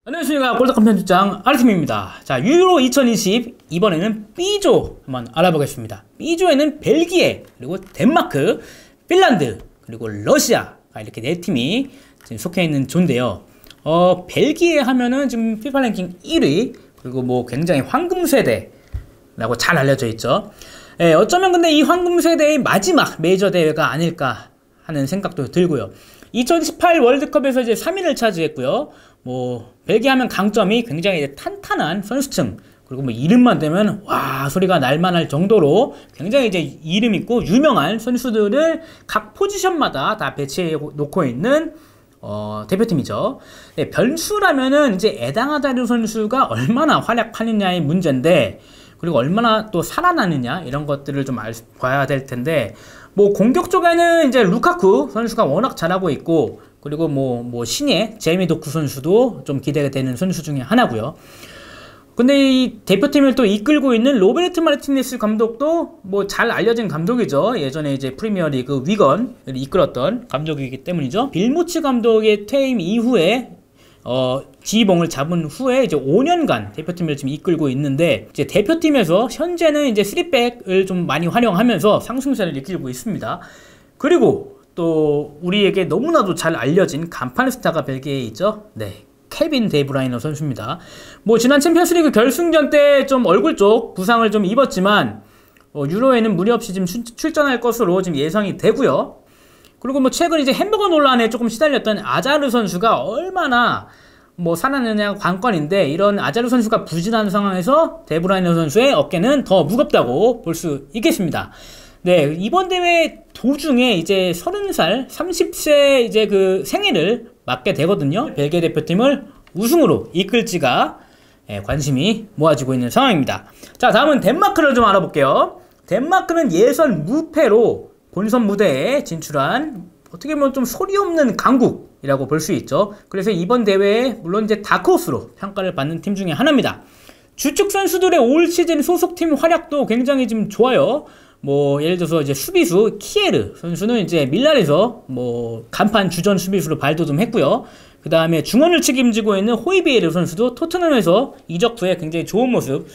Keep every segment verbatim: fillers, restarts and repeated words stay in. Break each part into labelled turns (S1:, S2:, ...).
S1: 안녕하십니까. 골드컵 편집장 아르팀입니다. 자, 유로 이천이십 이번에는 B조 한번 알아보겠습니다. B조에는 벨기에, 그리고 덴마크, 핀란드, 그리고 러시아가 이렇게 네 팀이 지금 속해 있는 조인데요. 어, 벨기에 하면은 지금 피파 랭킹 일 위, 그리고 뭐 굉장히 황금 세대라고 잘 알려져 있죠. 예, 어쩌면 근데 이 황금 세대의 마지막 메이저 대회가 아닐까 하는 생각도 들고요. 이천십팔 월드컵에서 이제 삼 위를 차지했고요. 뭐 벨기에 하면 강점이 굉장히 이제 탄탄한 선수층, 그리고 뭐 이름만 되면 와 소리가 날만할 정도로 굉장히 이제 이름 있고 유명한 선수들을 각 포지션마다 다 배치해 놓고 있는 어, 대표팀이죠. 네, 변수라면은 이제 에당하다르 선수가 얼마나 활약하느냐의 문제인데, 그리고 얼마나 또 살아나느냐 이런 것들을 좀 알, 봐야 될 텐데, 뭐 공격 쪽에는 이제 루카쿠 선수가 워낙 잘하고 있고, 그리고 뭐, 뭐 신예 제이미 도쿠 선수도 좀 기대가 되는 선수 중에 하나고요. 근데 이 대표팀을 또 이끌고 있는 로베르트 마르티네스 감독도 뭐 잘 알려진 감독이죠. 예전에 이제 프리미어리그 위건을 이끌었던 감독이기 때문이죠. 빌모치 감독의 퇴임 이후에 어, 지휘봉을 잡은 후에 이제 오 년간 대표팀을 지금 이끌고 있는데, 이제 대표팀에서 현재는 이제 쓰리백을 좀 많이 활용하면서 상승세를 이끌고 있습니다. 그리고 또 우리에게 너무나도 잘 알려진 간판 스타가 벨기에에 있죠. 네, 케빈 데브라이너 선수입니다. 뭐 지난 챔피언스리그 결승전 때 좀 얼굴 쪽 부상을 좀 입었지만 어, 유로에는 무리 없이 지금 출전할 것으로 지금 예상이 되고요. 그리고 뭐 최근 이제 햄버거 논란에 조금 시달렸던 아자르 선수가 얼마나 뭐 살아나느냐가 관건인데, 이런 아자르 선수가 부진한 상황에서 데브라이너 선수의 어깨는 더 무겁다고 볼 수 있겠습니다. 네, 이번 대회 도중에 이제 서른 살, 삼십 세 이제 그 생일을 맞게 되거든요. 벨기에 대표팀을 우승으로 이끌지가 예, 관심이 모아지고 있는 상황입니다. 자, 다음은 덴마크를 좀 알아볼게요. 덴마크는 예선 무패로 본선 무대에 진출한 어떻게 보면 좀 소리 없는 강국이라고 볼 수 있죠. 그래서 이번 대회에 물론 이제 다크호스로 평가를 받는 팀 중에 하나입니다. 주축 선수들의 올 시즌 소속팀 활약도 굉장히 좀 좋아요. 뭐 예를 들어서 이제 수비수 키에르 선수는 이제 밀란에서 뭐 간판 주전 수비수로 발돋움 했고요. 그 다음에 중원을 책임지고 있는 호이비에르 선수도 토트넘에서 이적 후에 굉장히 좋은 모습,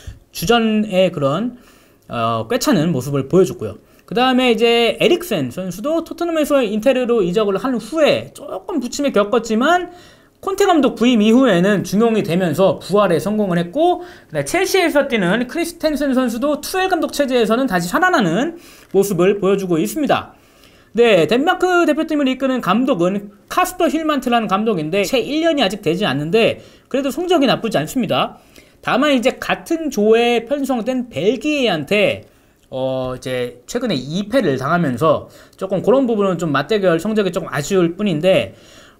S1: 주전의 그런 어, 꿰차는 모습을 보여줬고요. 그 다음에 이제 에릭센 선수도 토트넘에서 인테르로 이적을 한 후에 조금 부침을 겪었지만 콘테 감독 부임 이후에는 중용이 되면서 부활에 성공을 했고, 첼시에서 뛰는 크리스텐센 선수도 투엘 감독 체제에서는 다시 살아나는 모습을 보여주고 있습니다. 네, 덴마크 대표팀을 이끄는 감독은 카스퍼 힐만트라는 감독인데 채 일 년이 아직 되지 않는데 그래도 성적이 나쁘지 않습니다. 다만 이제 같은 조에 편성된 벨기에한테 어 이제 최근에 이 패를 당하면서 조금 그런 부분은 좀 맞대결 성적이 조금 아쉬울 뿐인데,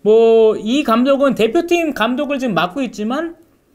S1: 뭐 이 감독은 대표팀 감독을 지금 맡고 있지만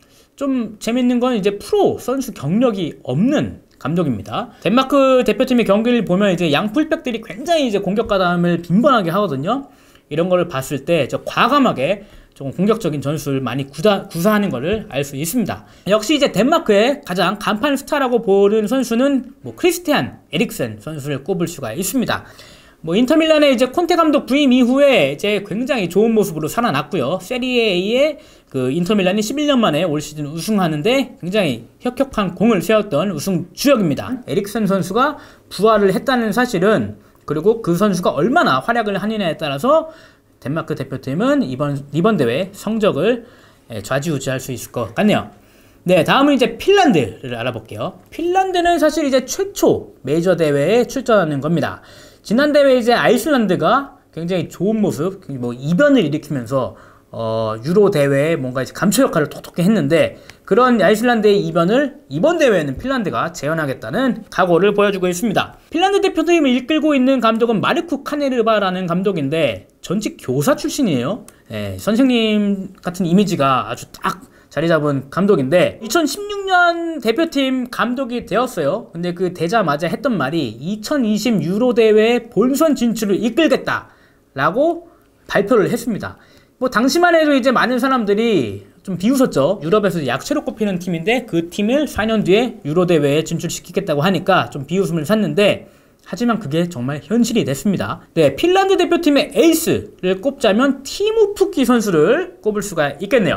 S1: 좀 재밌는 건 이제 프로 선수 경력이 없는 감독입니다. 덴마크 대표팀의 경기를 보면 이제 양풀백들이 굉장히 이제 공격 가담을 빈번하게 하거든요. 이런 거를 봤을 때 저 과감하게 좀 공격적인 전술을 많이 구사, 구사하는 것을 알 수 있습니다. 역시 이제 덴마크의 가장 간판 스타라고 보는 선수는 뭐 크리스티안 에릭센 선수를 꼽을 수가 있습니다. 뭐 인터밀란의 이제 콘테 감독 부임 이후에 이제 굉장히 좋은 모습으로 살아났고요. 세리에의 그 인터밀란이 십일 년 만에 올 시즌 우승하는데 굉장히 혁혁한 공을 세웠던 우승 주역입니다. 에릭센 선수가 부활을 했다는 사실은, 그리고 그 선수가 얼마나 활약을 하느냐에 따라서 덴마크 대표팀은 이번, 이번 대회 성적을 좌지우지할 수 있을 것 같네요. 네, 다음은 이제 핀란드를 알아볼게요. 핀란드는 사실 이제 최초 메이저 대회에 출전하는 겁니다. 지난 대회 이제 아이슬란드가 굉장히 좋은 모습, 뭐 이변을 일으키면서 어, 유로 대회에 뭔가 이제 감초 역할을 톡톡히 했는데, 그런 아이슬란드의 이변을 이번 대회에는 핀란드가 재현하겠다는 각오를 보여주고 있습니다. 핀란드 대표팀을 이끌고 있는 감독은 마르쿠 카네르바라는 감독인데 전직 교사 출신이에요. 예, 선생님 같은 이미지가 아주 딱 자리 잡은 감독인데 이천십육 년 대표팀 감독이 되었어요. 근데 그 되자마자 했던 말이 이천이십 유로 대회 본선 진출을 이끌겠다 라고 발표를 했습니다. 뭐 당시만 해도 이제 많은 사람들이 좀 비웃었죠. 유럽에서 약체로 꼽히는 팀인데 그 팀을 사 년 뒤에 유로 대회에 진출시키겠다고 하니까 좀 비웃음을 샀는데, 하지만 그게 정말 현실이 됐습니다. 네, 핀란드 대표팀의 에이스를 꼽자면 티무 푸키 선수를 꼽을 수가 있겠네요.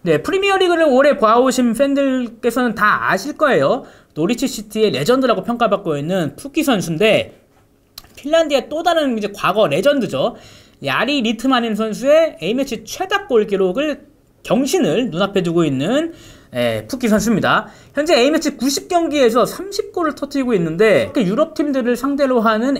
S1: 네, 프리미어리그를 오래 봐오신 팬들께서는 다 아실 거예요. 노리치 시티의 레전드라고 평가받고 있는 푸키 선수인데 핀란드의 또 다른 이제 과거 레전드죠. 야리 리트마넨 선수의 A매치 최다 골 기록을 경신을 눈앞에 두고 있는 예, 푸키 선수입니다. 현재 A매치 구십 경기에서 삼십 골을 터뜨리고 있는데 유럽 팀들을 상대로 하는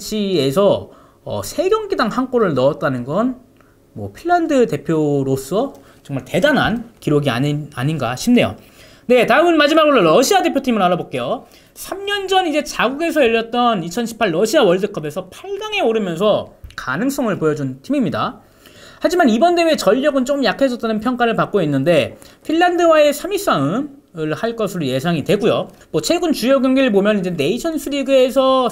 S1: A매치에서 어, 세 경기당 한 골을 넣었다는 건 뭐 핀란드 대표로서 정말 대단한 기록이 아닌, 아닌가 싶네요. 네, 다음은 마지막으로 러시아 대표팀을 알아볼게요. 삼 년 전 이제 자국에서 열렸던 이천십팔 러시아 월드컵에서 팔 강에 오르면서 가능성을 보여준 팀입니다. 하지만 이번 대회 전력은 좀 약해졌다는 평가를 받고 있는데 핀란드와의 삼 위 싸움을 할 것으로 예상이 되고요. 뭐 최근 주요 경기를 보면 이제 네이션스 리그에서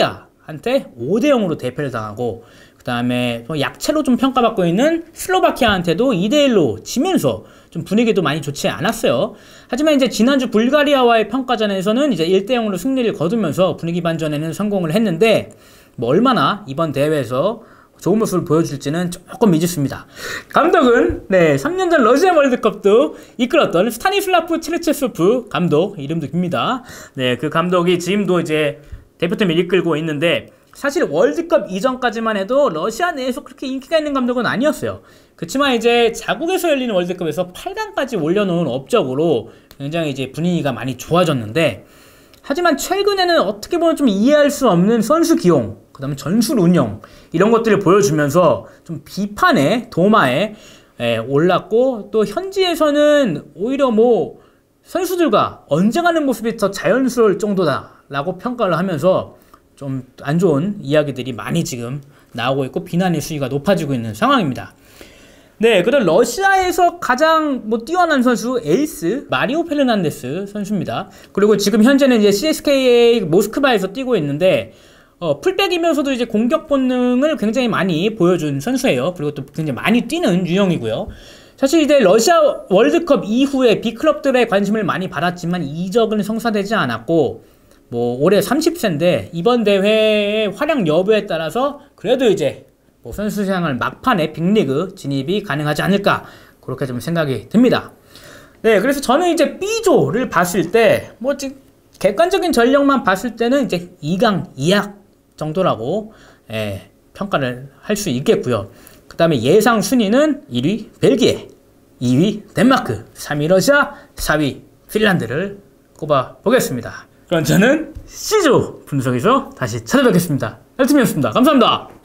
S1: 세르비아한테 오 대 영으로 대패를 당하고 그 다음에 약체로 좀 평가받고 있는 슬로바키아한테도 이 대 일로 지면서 좀 분위기도 많이 좋지 않았어요. 하지만 이제 지난주 불가리아와의 평가전에서는 이제 일 대 영으로 승리를 거두면서 분위기 반전에는 성공을 했는데 뭐 얼마나 이번 대회에서 좋은 모습을 보여줄지는 조금 미지수입니다. 감독은 네, 삼 년 전 러시아 월드컵도 이끌었던 스타니슬라프 체르체소프 감독, 이름도 깁니다. 네, 그 감독이 지금도 이제 대표팀을 이끌고 있는데 사실 월드컵 이전까지만 해도 러시아 내에서 그렇게 인기가 있는 감독은 아니었어요. 그렇지만 이제 자국에서 열리는 월드컵에서 팔 강까지 올려놓은 업적으로 굉장히 이제 분위기가 많이 좋아졌는데 하지만 최근에는 어떻게 보면 좀 이해할 수 없는 선수 기용, 그 다음에 전술 운영 이런 것들을 보여주면서 좀 비판의 도마에 에, 올랐고 또 현지에서는 오히려 뭐 선수들과 언쟁하는 모습이 더 자연스러울 정도다 라고 평가를 하면서 좀 안 좋은 이야기들이 많이 지금 나오고 있고 비난의 수위가 높아지고 있는 상황입니다. 네, 그다음 러시아에서 가장 뭐 뛰어난 선수 에이스 마리오 페르난데스 선수입니다. 그리고 지금 현재는 이제 씨에스케이에이 모스크바에서 뛰고 있는데 어, 풀백이면서도 이제 공격 본능을 굉장히 많이 보여준 선수예요. 그리고 또 굉장히 많이 뛰는 유형이고요. 사실 이제 러시아 월드컵 이후에 B클럽들의 관심을 많이 받았지만 이적은 성사되지 않았고 뭐 올해 삼십 세인데 이번 대회의 활약 여부에 따라서 그래도 이제 뭐 선수 생활 막판에 빅리그 진입이 가능하지 않을까 그렇게 좀 생각이 듭니다. 네, 그래서 저는 이제 B조를 봤을 때 뭐 객관적인 전력만 봤을 때는 이제 이 강 이 약 정도라고 예, 평가를 할 수 있겠고요. 그 다음에 예상 순위는 일 위 벨기에, 이 위 덴마크, 삼 위 러시아, 사 위 핀란드를 꼽아 보겠습니다. 그럼 저는 C조 분석에서 다시 찾아뵙겠습니다. 엘팀이었습니다. 감사합니다.